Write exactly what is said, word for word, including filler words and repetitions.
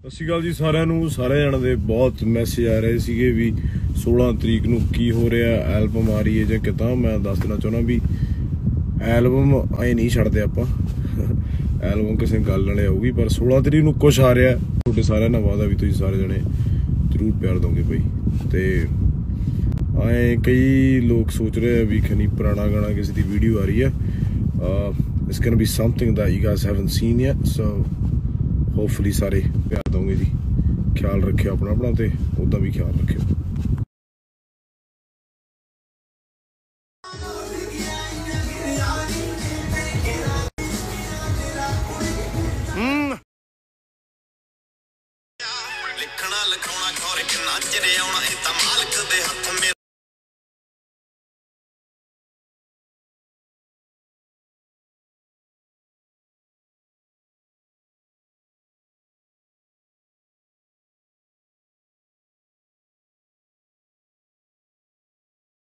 ਸਤਿ ਸ਼੍ਰੀ ਅਕਾਲ ਜੀ ਸਾਰਿਆਂ ਨੂੰ। ਸਾਰੇ ਜਣਾਂ ਦੇ ਬਹੁਤ ਮੈਸੇਜ ਆ ਰਹੇ ਸੀਗੇ ਵੀ सोलह तरीक ਨੂੰ ਕੀ ਹੋ ਰਿਹਾ, ਐਲਬਮ ਆ ਰਹੀ ਹੈ ਜਾਂ ਕਿੱਦਾਂ। ਮੈਂ ਦੱਸ ਦੇਣਾ ਚਾਹੁੰਦਾ ਵੀ ਐਲਬਮ ਐ ਨਹੀਂ ਛੱਡਦੇ ਆਪਾਂ, ਐਲਬਮ ਕਿਸੇ ਗੱਲ ਨਾਲੇ ਆਊਗੀ, ਪਰ सोलह तरीक ਨੂੰ ਕੁਛ ਆ ਰਿਹਾ। ਤੁਹਾਡੇ ਸਾਰਿਆਂ ਨਾਲ ਵਾਅਦਾ ਵੀ ਤੁਸੀਂ ਸਾਰੇ ਜਣੇ ਜ਼ਰੂਰ ਪਿਆਰ ਦੋਗੇ ਬਈ। ਤੇ ਐ ਕਈ ਲੋਕ ਸੋਚ ਰਹੇ ਆ ਵੀ ਖਨੀ ਪੁਰਾਣਾ ਗਾਣਾ ਕਿਸੇ ਦੀ ਵੀਡੀਓ ਆ ਰਹੀ ਹੈ। It's gonna be something that you guys haven't seen yet, so hopefully सारे प्यार दोगे जी। ख्याल रखियो अपना अपना ते उदा भी ख्याल रखियो। लिखना लिखाना खौर किन्ना चिरे आउणा इह तां मालक दे हत्थ मेरे